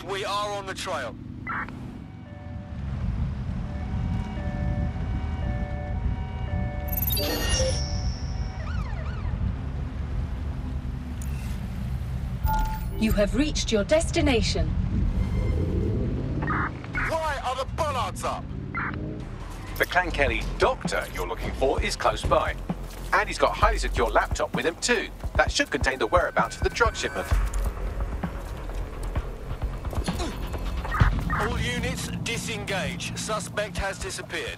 units, we are on the trail. You have reached your destination. Why are the bollards up? The Clan Kelly doctor you're looking for is close by. And he's got a highly secure laptop with him too. That should contain the whereabouts of the drug shipment. All units, disengage. Suspect has disappeared.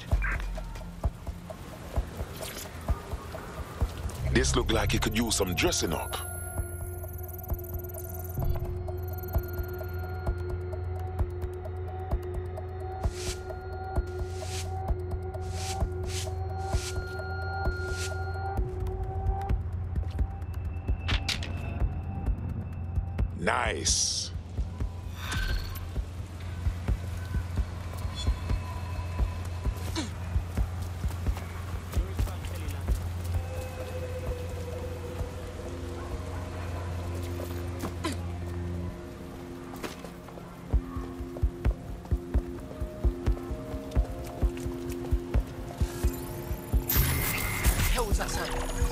This look like he could use some dressing up. Nice. Hell was that sound?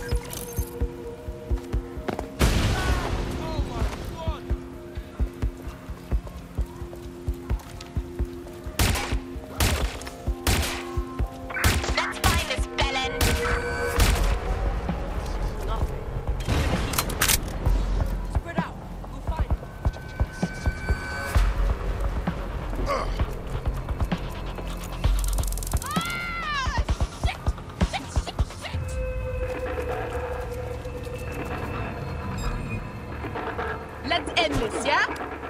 Let's end this, yeah?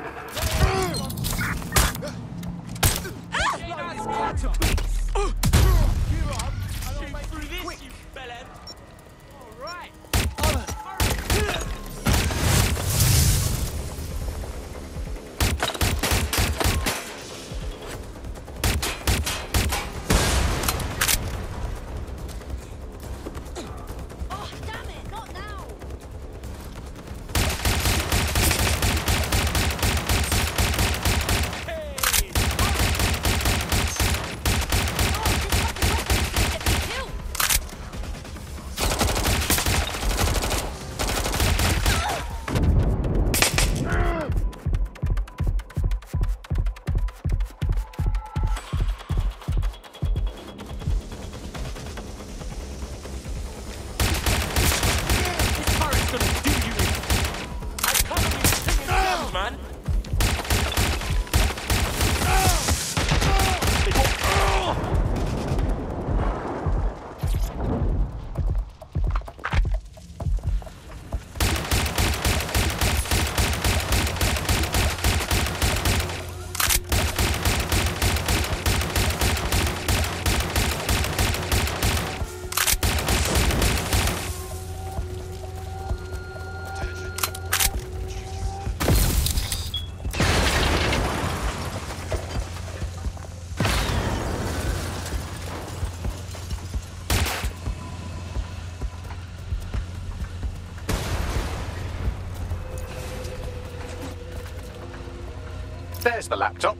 There's the laptop.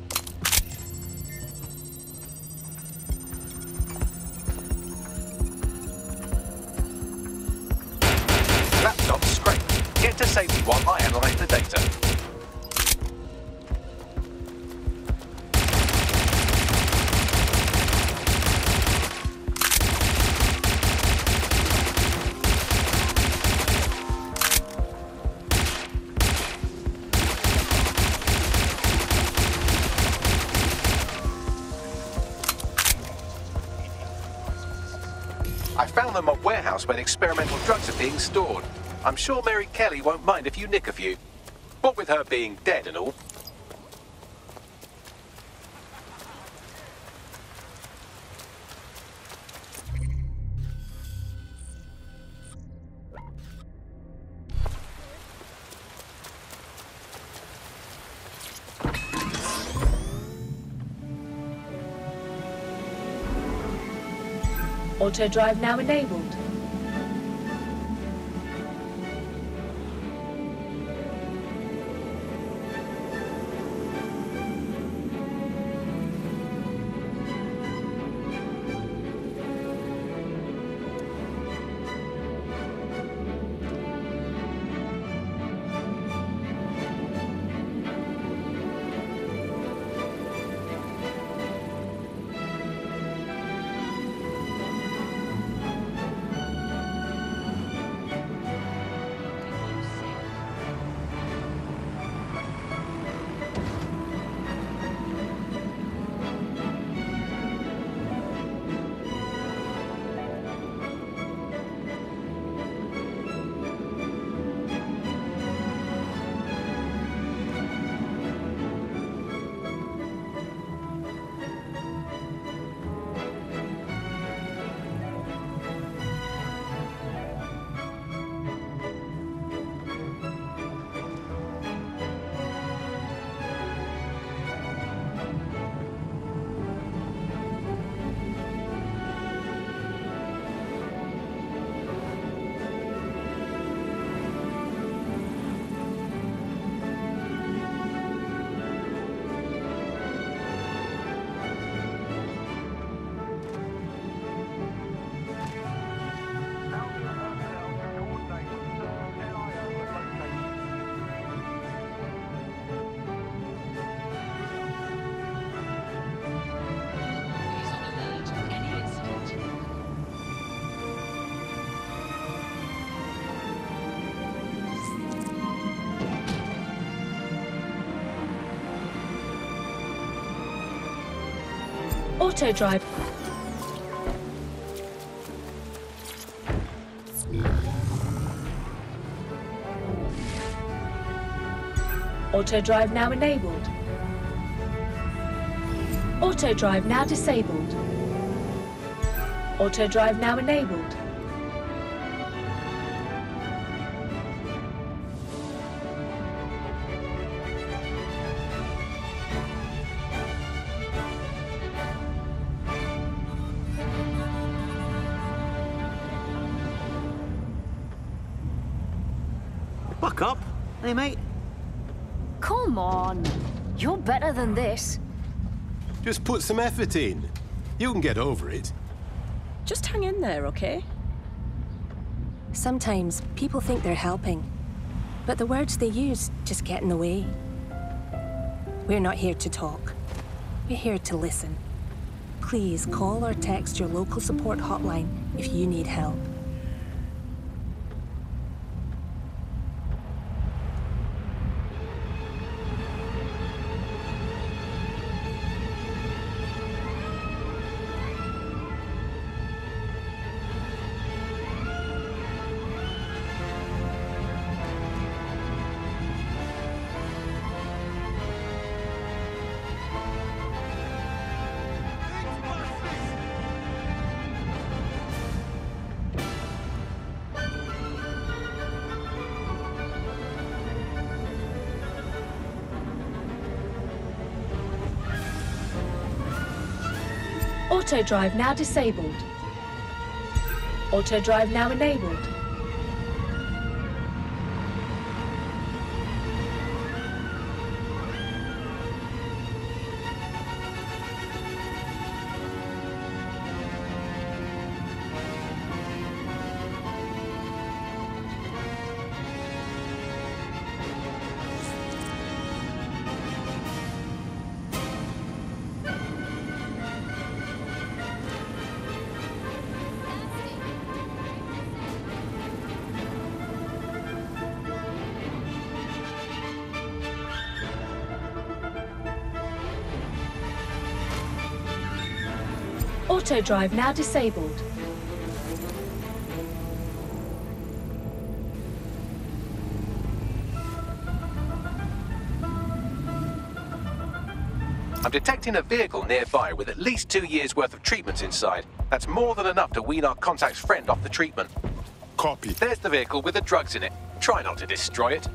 Laptop's scraped. Get to safety while I analyze the data. I found them at a warehouse where the experimental drugs are being stored. I'm sure Mary Kelly won't mind if you nick a few. What with her being dead and all. Auto drive now enabled. Auto drive. Auto drive now enabled. Auto drive now disabled. Auto drive now enabled. Buck up. Hey, mate. Come on. You're better than this. Just put some effort in. You can get over it. Just hang in there, okay? Sometimes people think they're helping, but the words they use just get in the way. We're not here to talk. We're here to listen. Please call or text your local support hotline if you need help. Auto drive now disabled. Auto drive now enabled. Auto drive now disabled. I'm detecting a vehicle nearby with at least 2 years' worth of treatments inside. That's more than enough to wean our contact's friend off the treatment. Copy. There's the vehicle with the drugs in it. Try not to destroy it.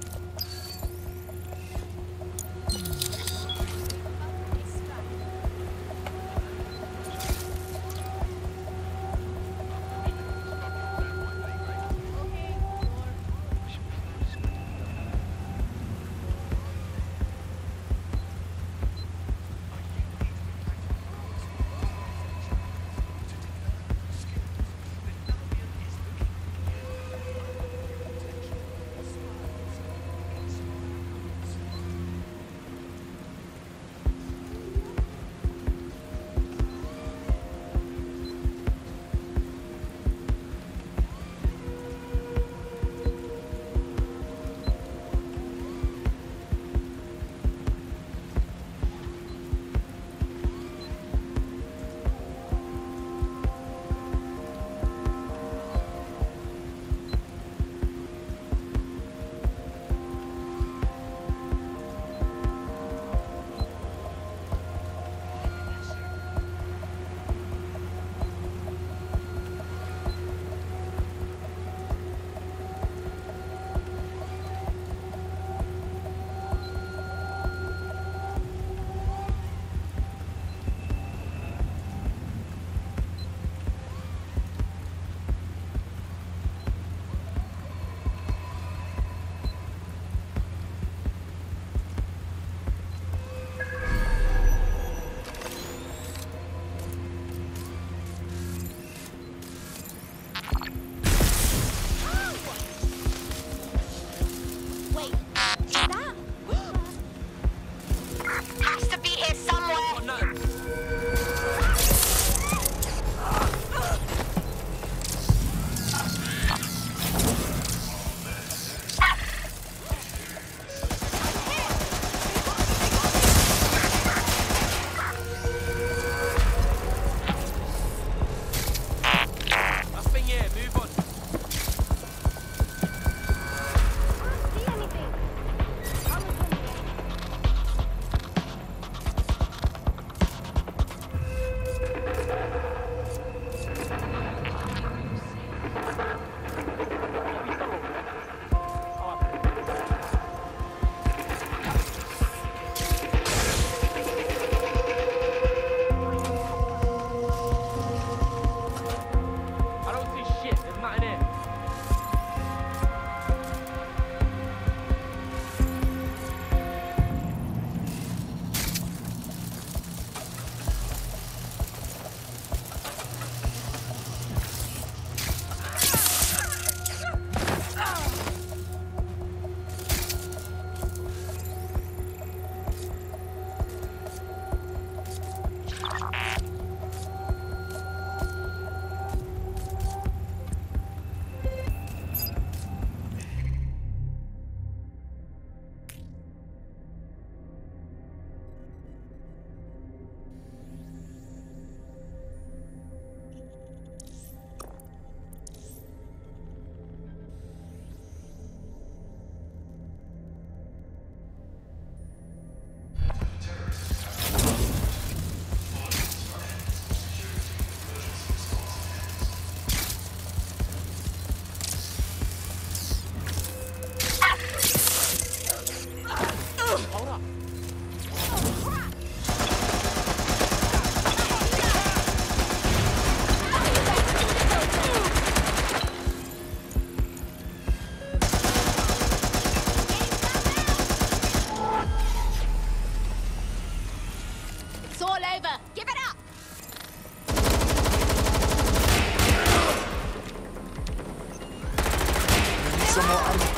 some more ammo.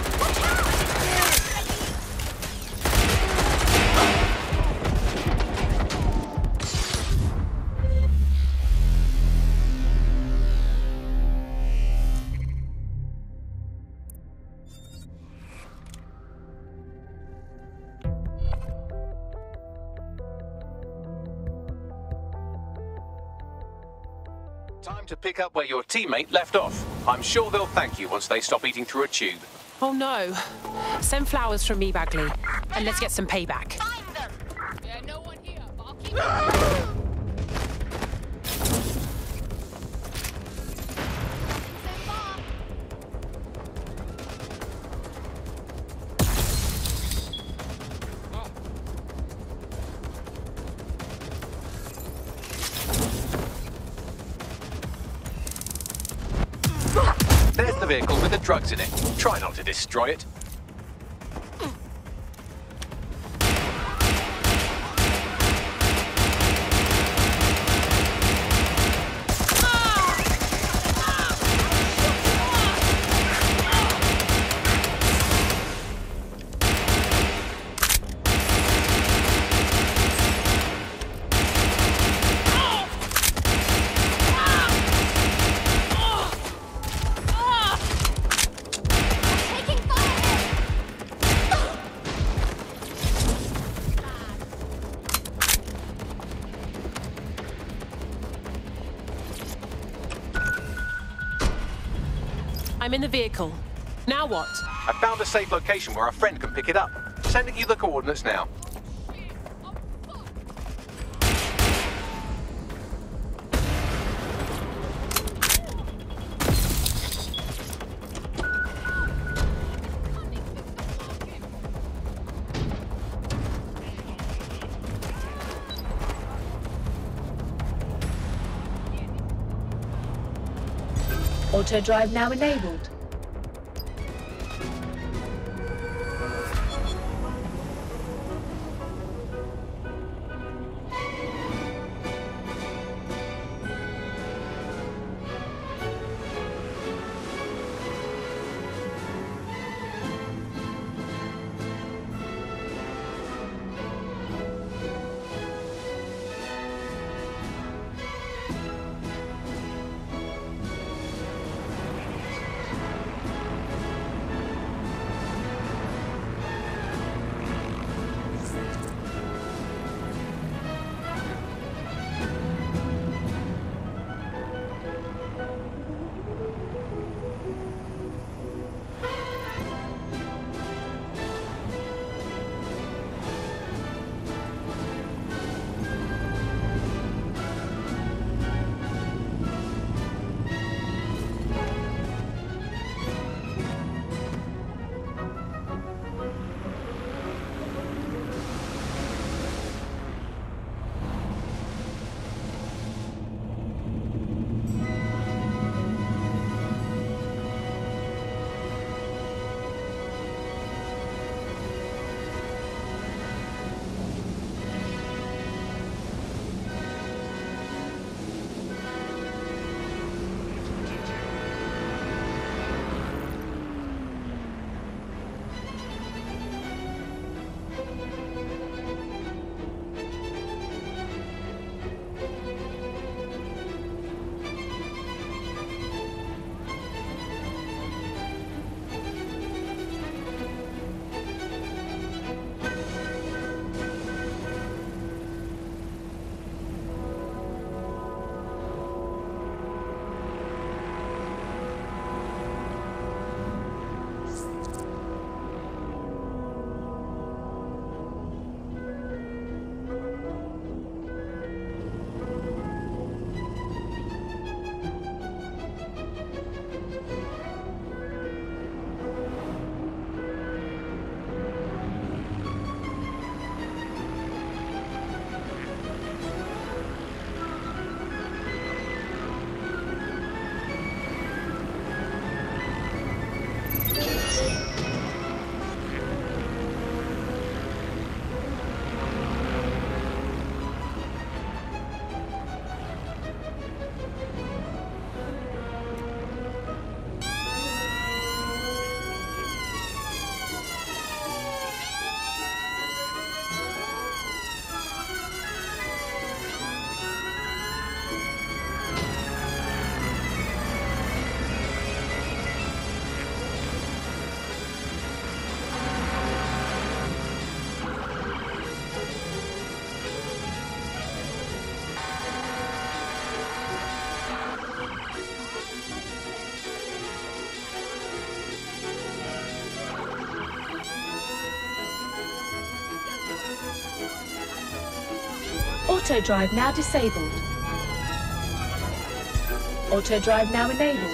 Time to pick up where your teammate left off. I'm sure they'll thank you once they stop eating through a tube. Oh no. Send flowers from me, Bagley. And let's get some payback. Find them! Yeah, no one here, but I'll keep There's the vehicle with the drugs in it. Try not to destroy it. I'm in the vehicle. Now what? I found a safe location where a friend can pick it up. Sending you the coordinates now. Auto drive now enabled. Auto drive now disabled. Auto drive now enabled.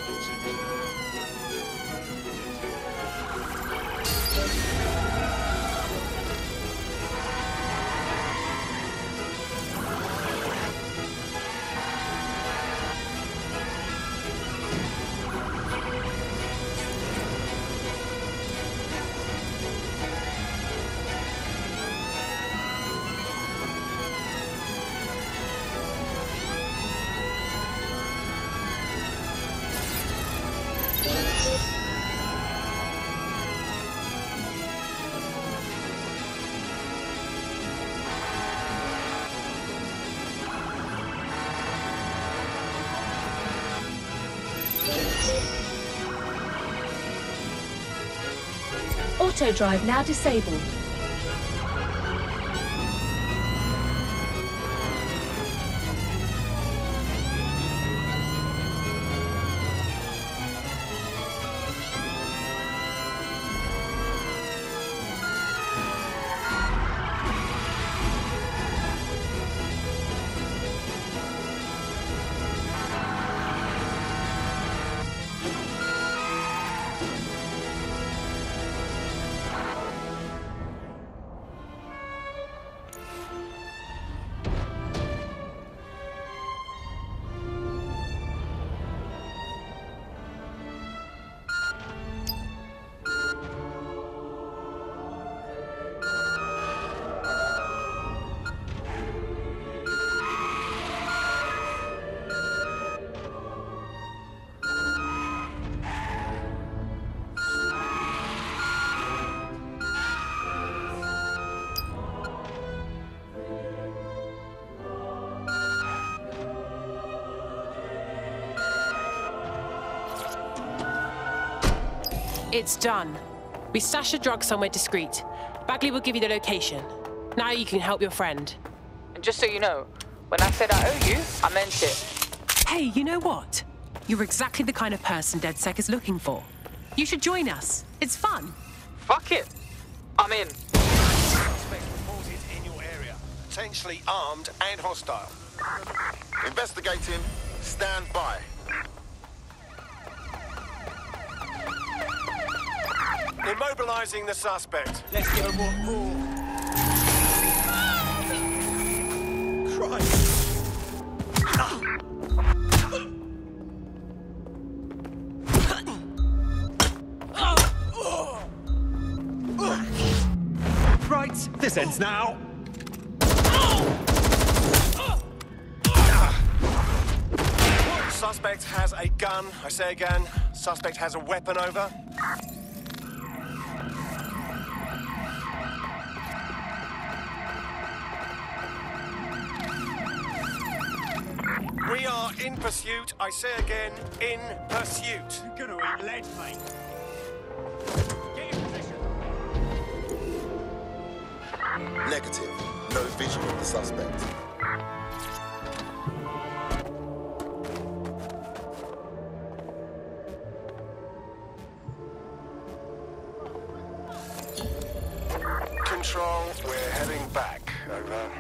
Auto drive now disabled. It's done. We stashed the drug somewhere discreet. Bagley will give you the location. Now you can help your friend. And just so you know, when I said I owe you, I meant it. Hey, you know what? You're exactly the kind of person DedSec is looking for. You should join us. It's fun. Fuck it. I'm in. Suspect reported in your area. Potentially armed and hostile. Investigating. Stand by. Immobilizing the suspect. Let's go more. Christ. Right, this ends now. Suspect has a gun. I say again, suspect has a weapon over. We are in pursuit. I say again, in pursuit. You're gonna eat lead, mate. Get in position. Negative. No vision of the suspect. Control, we're heading back. Over.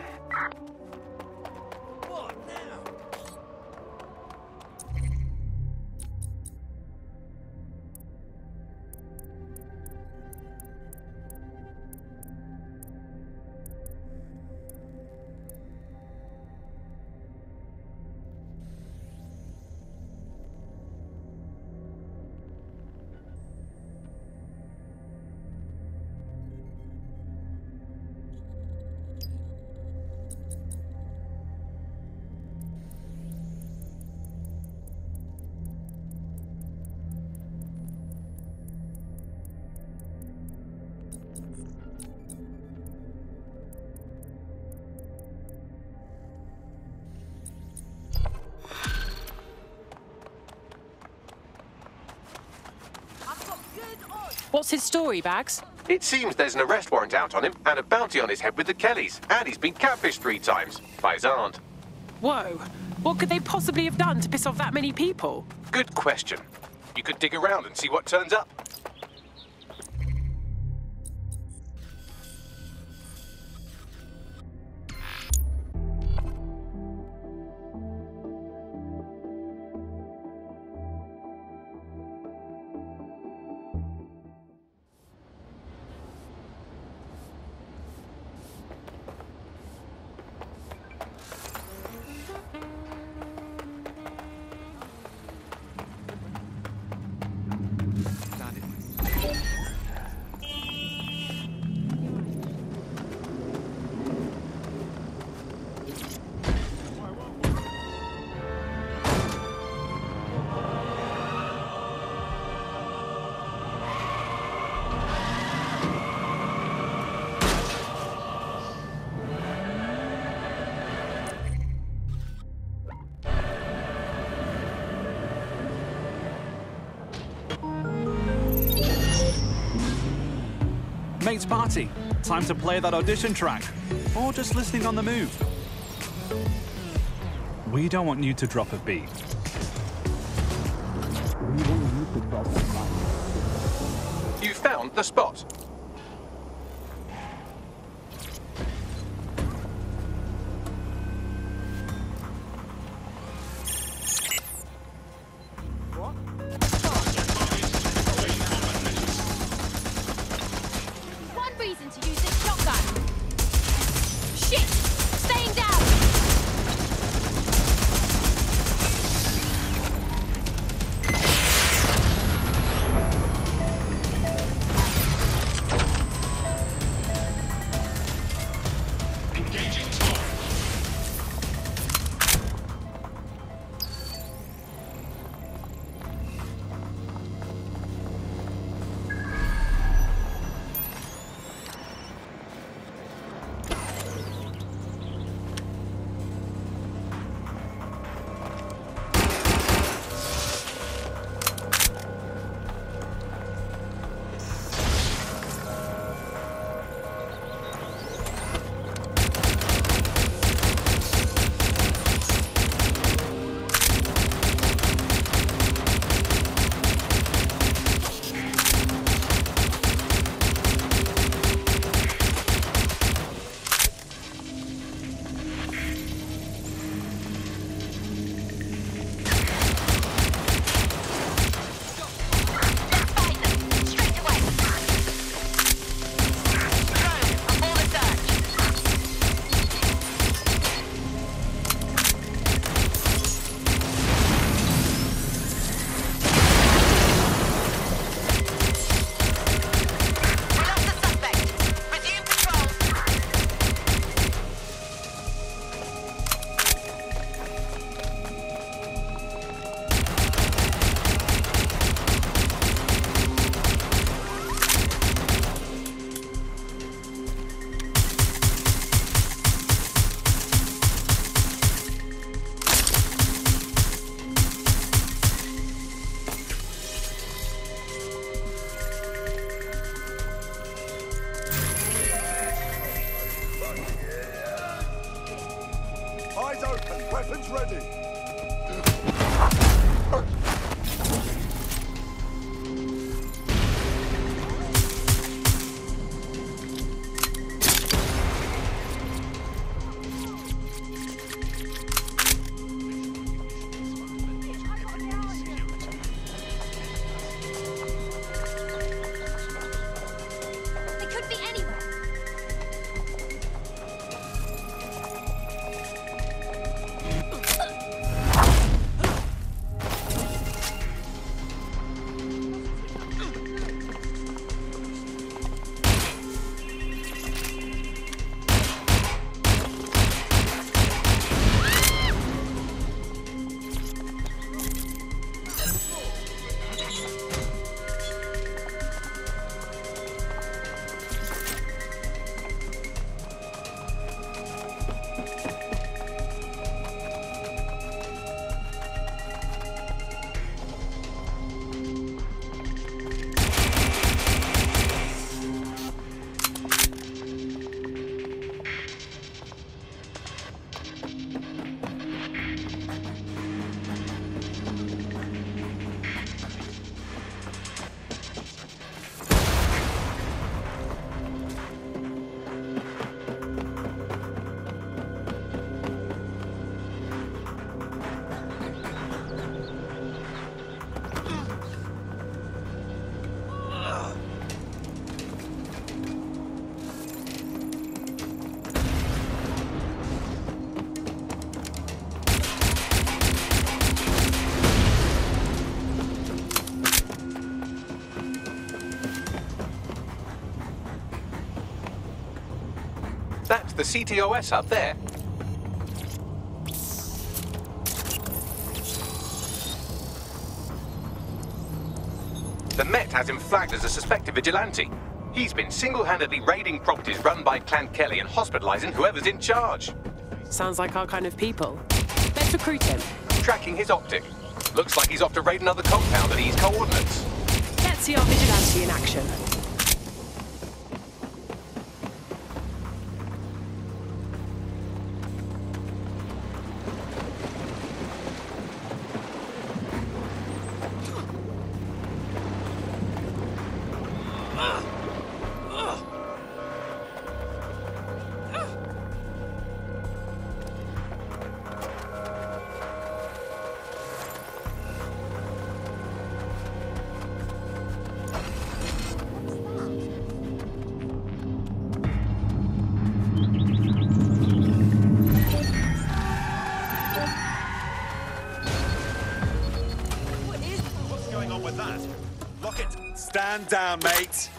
What's his story, Bags? It seems there's an arrest warrant out on him and a bounty on his head with the Kellys. And he's been catfished 3 times by his aunt. Whoa. What could they possibly have done to piss off that many people? Good question. You could dig around and see what turns up. mate's party. Time to play that audition track. Or just listening on the move. We don't want you to drop a beat. You found the spot. One reason to use this shotgun. Shit! Staying down! Eyes open, weapons ready. They could be anywhere. That's the CTOS up there. The Met has him flagged as a suspected vigilante. He's been single-handedly raiding properties run by Clan Kelly and hospitalizing whoever's in charge. Sounds like our kind of people. Let's recruit him. Tracking his optic. Looks like he's off to raid another compound at these coordinates. Let's see our vigilante in action. Lock it. Stand down, mate.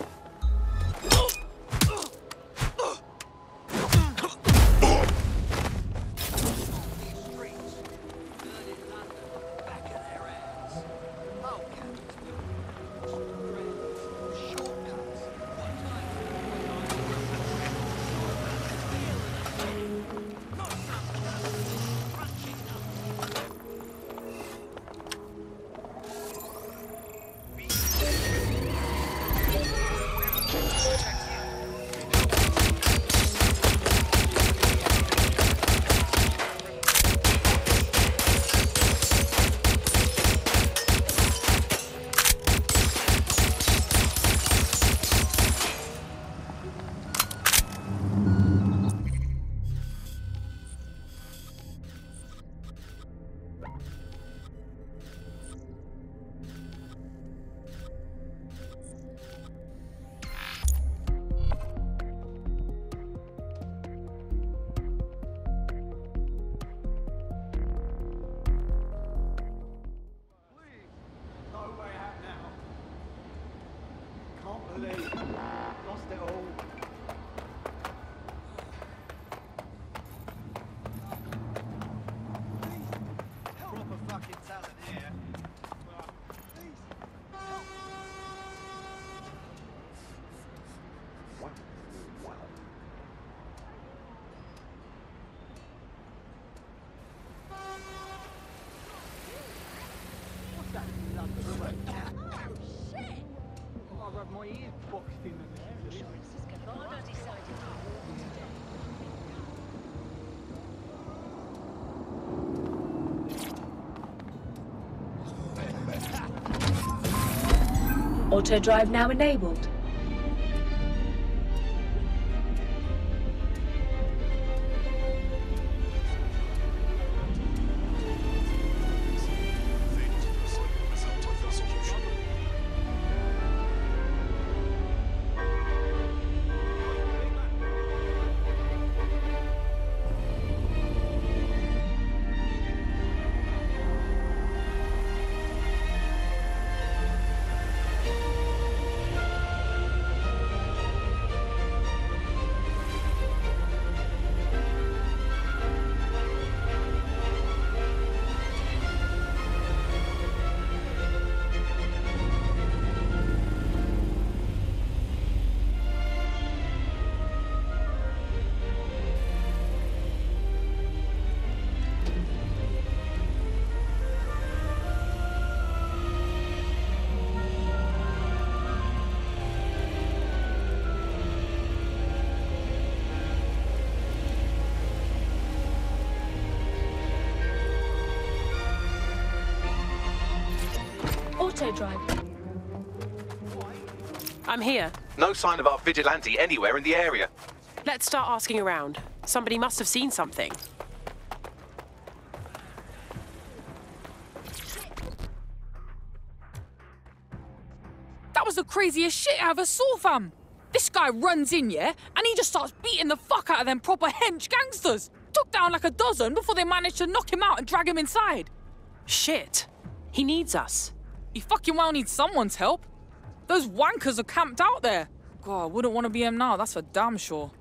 Lost it all. Proper fucking talent here. Wow. What's that in London? Shit! I've had my ears boxed in the Auto drive now enabled. Auto drive. I'm here. No sign of our vigilante anywhere in the area. Let's start asking around. Somebody must have seen something. That was the craziest shit I ever saw, fam. This guy runs in, yeah, and he just starts beating the fuck out of them proper hench gangsters. Took down like a dozen before they managed to knock him out and drag him inside. Shit. He needs us. He fucking well needs someone's help. Those wankers are camped out there. God, I wouldn't want to be him now, that's for damn sure.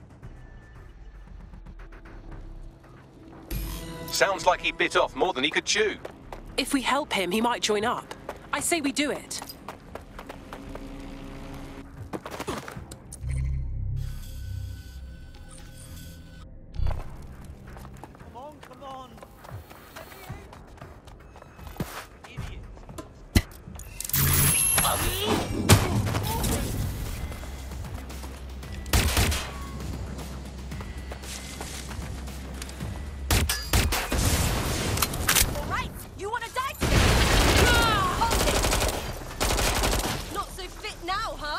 Sounds like he bit off more than he could chew. If we help him, he might join up. I say we do it. Come on. Alright, you wanna die today? Hold it! Not so fit now, huh?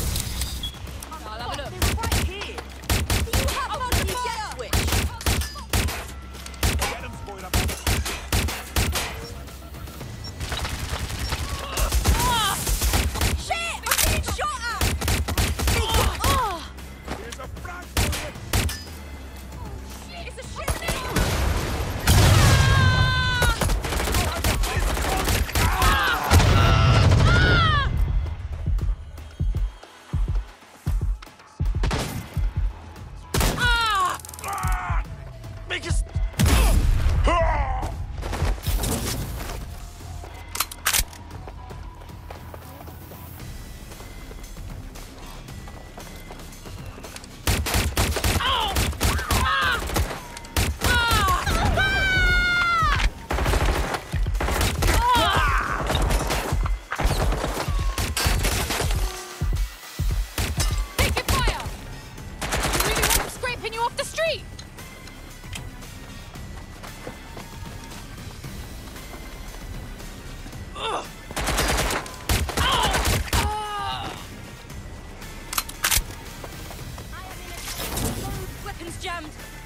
I'll have a look. Right here. You have a bloody death wish. Make us. Weapons jammed.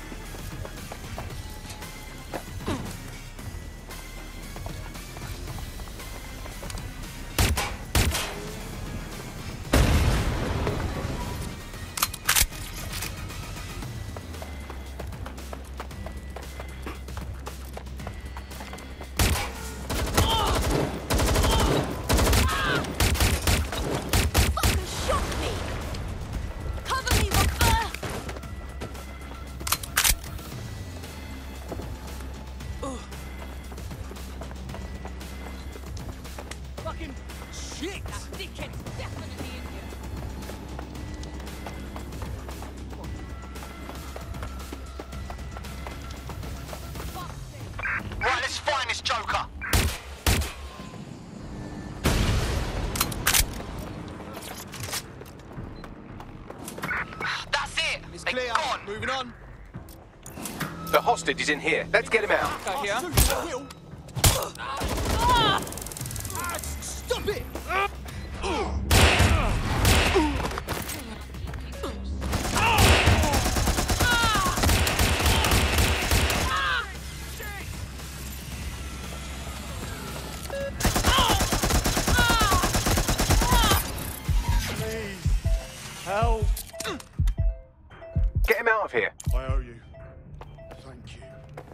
Fucking shit! That dickhead's definitely in here. Right, let's find this joker. That's it. It's They're clear. gone. Moving on. The hostage is in here. Let's get him out. Go here. Stop it! Please. Help. Get him out of here. I owe you. Thank you.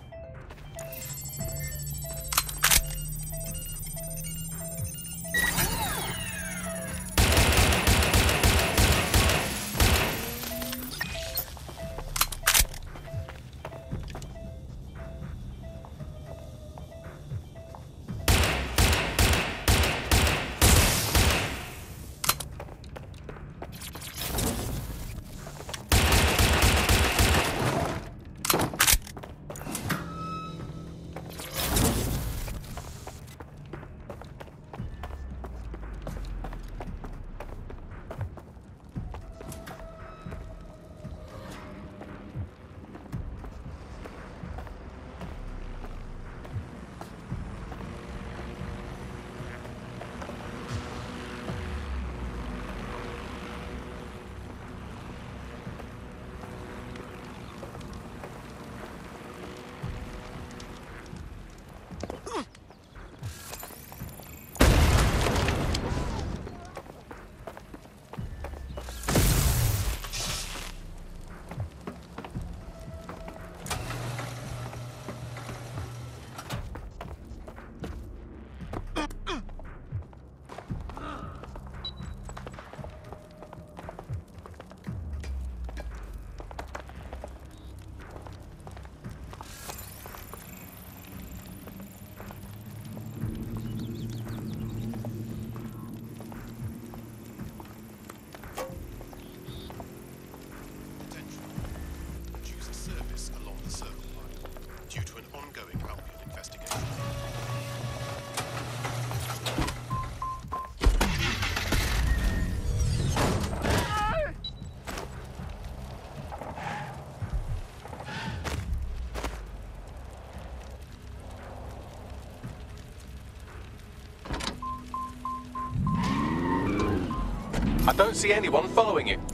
I don't see anyone following you.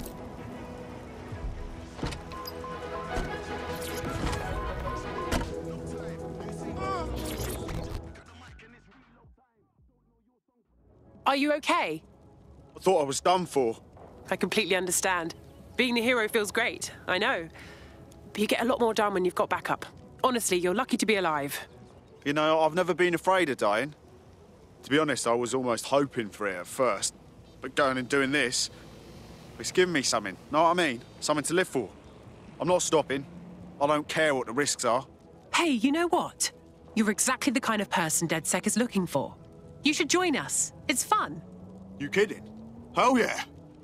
Are you okay? I thought I was done for. I completely understand. Being the hero feels great, I know. but you get a lot more done when you've got backup. Honestly, you're lucky to be alive. You know, I've never been afraid of dying. To be honest, I was almost hoping for it at first. But going and doing this, it's given me something. Know what I mean? Something to live for. I'm not stopping. I don't care what the risks are. Hey, you know what? You're exactly the kind of person DedSec is looking for. You should join us. It's fun. You kidding? Hell yeah.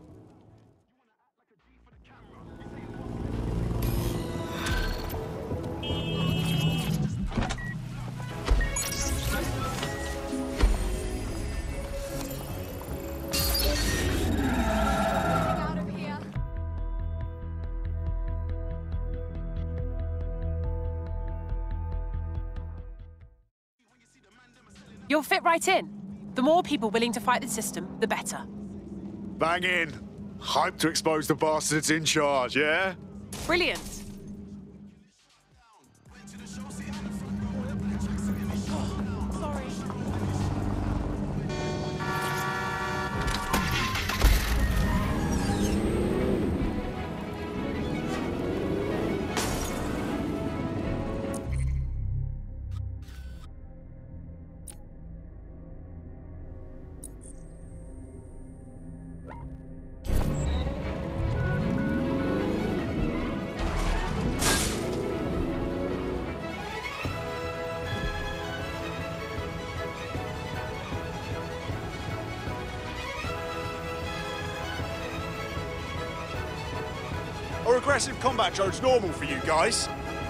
You'll fit right in. The more people willing to fight the system, the better. Bang in. Hype to expose the bastards in charge, yeah? Brilliant. Or aggressive combat drone's normal for you guys?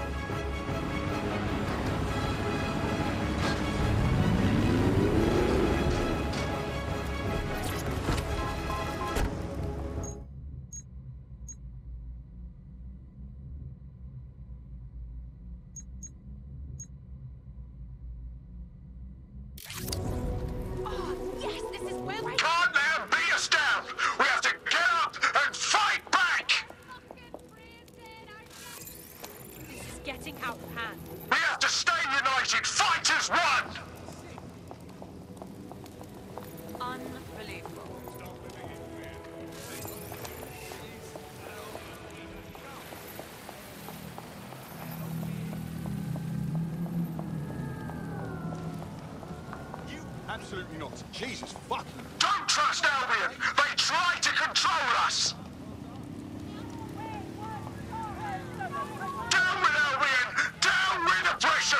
Getting out of hand. We have to stay united! Fight as one! Unbelievable. Absolutely not. Jesus fucking... Don't trust Albion! They try to control us! Down with Albion! Down with oppression!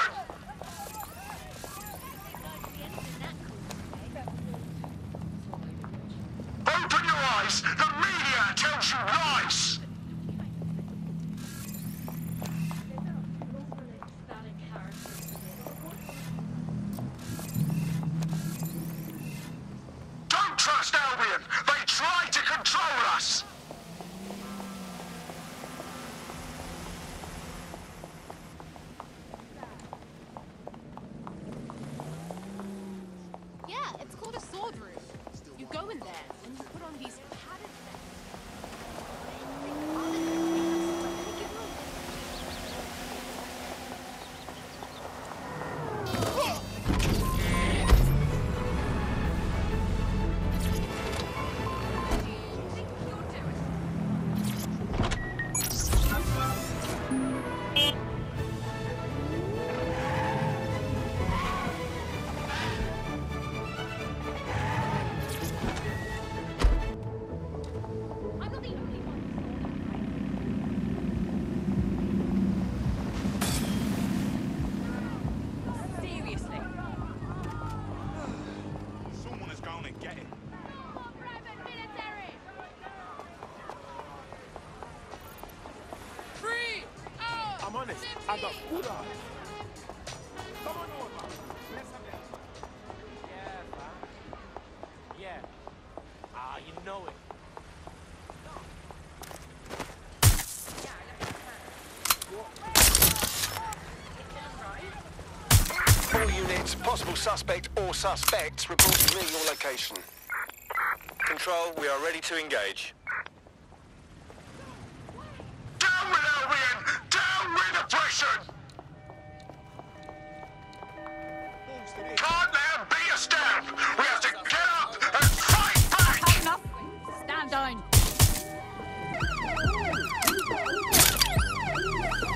Open your eyes! The media tells you lies! Don't trust Albion! They try to control us! Yeah, it's called a sword room. You go in there and you put on these padded I'm honest, I got food on. Come on over. Yeah, fam. Yeah. Ah, you know it. All units, possible suspect or suspects, report to me your location. Control, we are ready to engage. Down with Albion! Down with oppression! Can't let them beat us down! We have to get up and fight back! Enough! Stand down!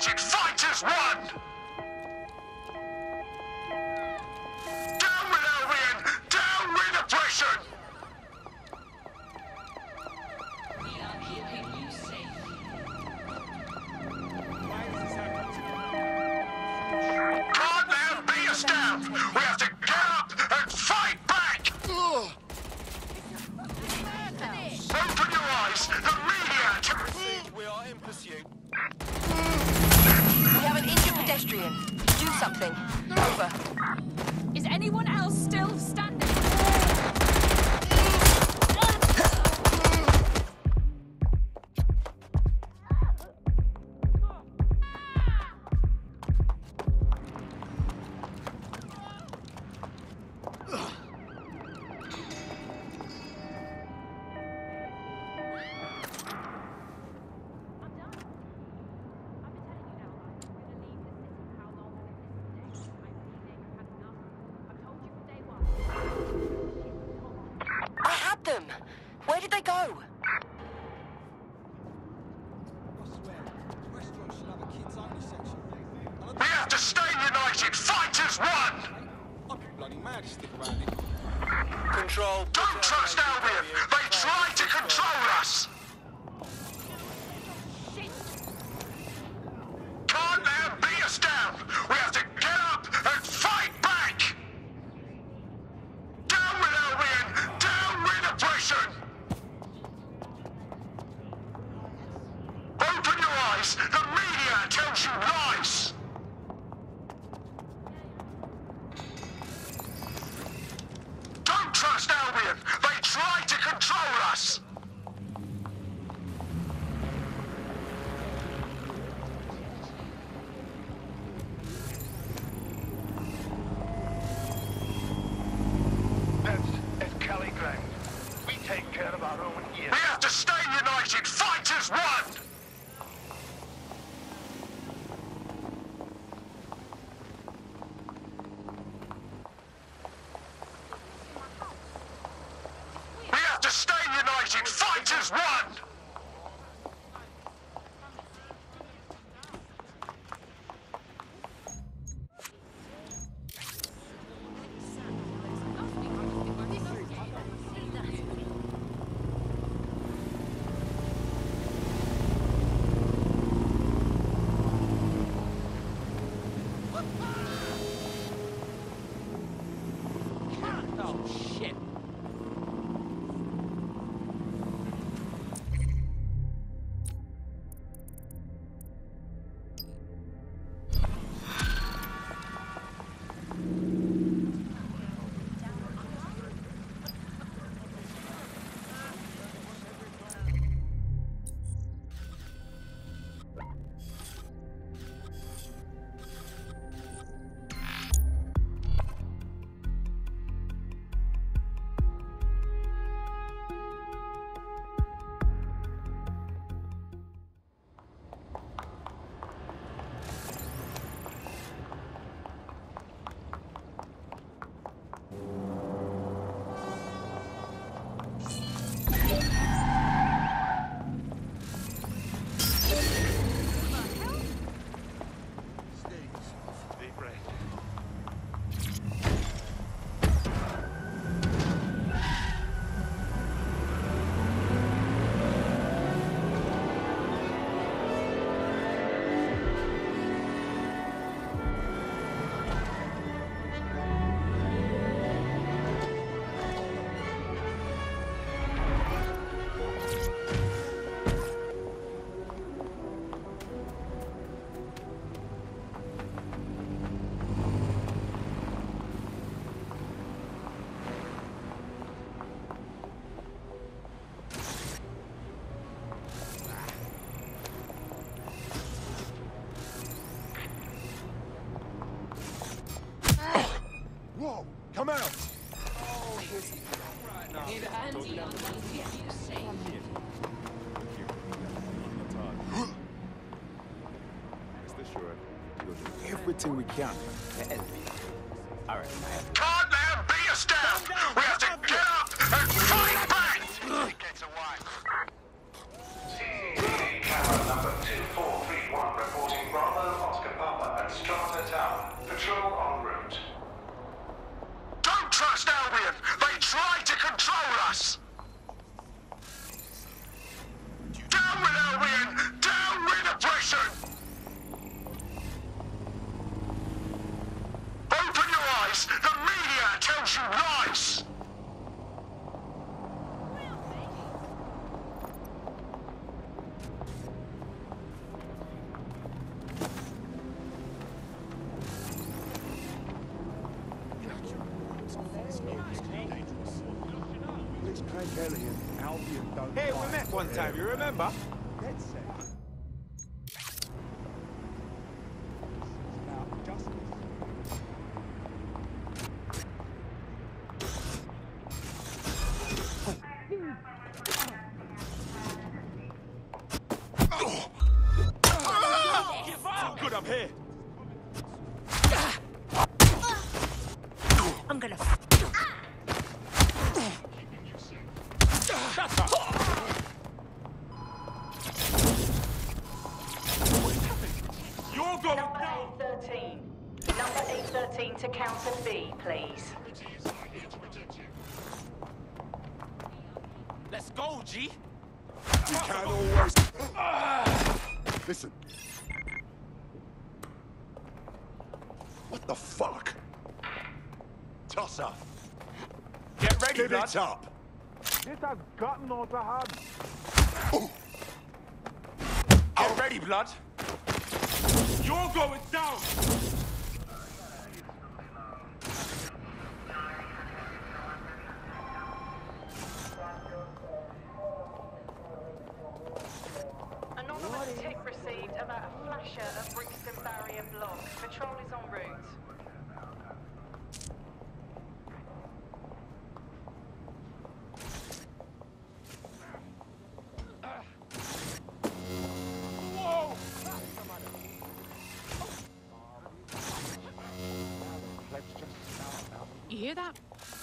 united! Fight as one! Down with Albion! Down with oppression! Can't now beat us down! We have to get up and fight back! Open your eyes! The media! We are in pursuit. We have an injured pedestrian. Do something. Over. Is anyone else still standing? Them. Where did they go? We have to stay united! Fight as one! I'd be bloody mad to stick around here. Control. Don't trust Albion! They try to control us! Can't now beat us down! We have to get up and fight back! Down with Albion! Down with oppression! Open your eyes! The media tells you lies! Don't trust Albion! They try to control us! It's Kelly Grant. We take care of our own here. We have to stay united! Fight as one! We have to stay united! Fight as one! Oh, shit. Whoa! Come out! Everything we can. All right. Can't now beat us down! We have to get up and fight back! It gets away. CCTV camera number 2431 reports Reporting Bravo, Oscar Papa at Strata Tower. Patrol en route. Don't trust Albion! They try to control us! Down with Albion! Down with oppression! Open your eyes! The media tells you lies! Hey, we met one time, you remember? Good up here. I'm gonna. You're going Number 813. Number 813 to counter B, please. Let's go, G. You can't always... Listen. What the fuck? Toss up. Get ready, Give blood. it up. This has got no to hand. Get ready, blood. You're going down. Anonymous tip received about a flasher at Brixton Barrier Block. Patrol is en route. Whoa! You hear that?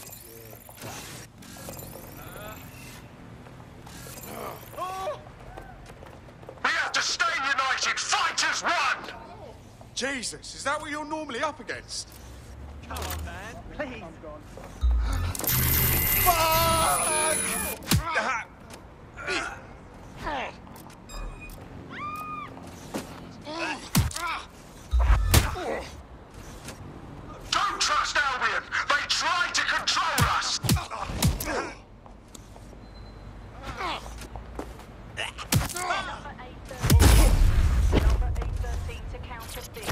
We have to stay united! Fight as one! Jesus, is that what you're normally up against? Come on, man. Please. Don't trust Albion! They try to control us! Number 813. Number 813 to counter B.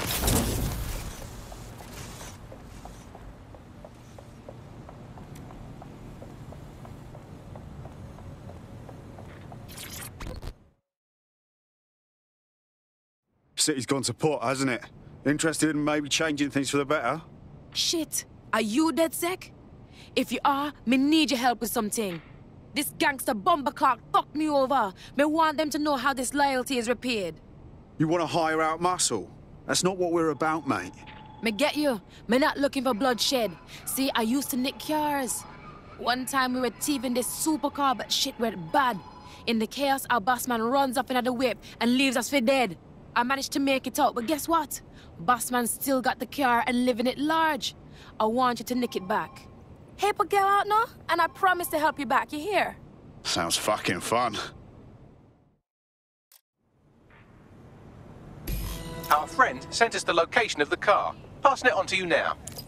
City's gone to pot, hasn't it? Interested in maybe changing things for the better? Shit, are you DedSec? If you are, me need your help with something. This gangster bomber clock fucked me over. Me want them to know how this loyalty is repaid. You want to hire out muscle? That's not what we're about, mate. Me get you. Me not looking for bloodshed. See, I used to nick cars. One time we were thieving this supercar, but shit went bad. In the chaos, our boss man runs off into the whip and leaves us for dead. I managed to make it out, but guess what? Boss man still got the car and living it large. I want you to nick it back. Help a girl out now, and I promise to help you back, you hear? Sounds fucking fun. Our friend sent us the location of the car. Passing it on to you now.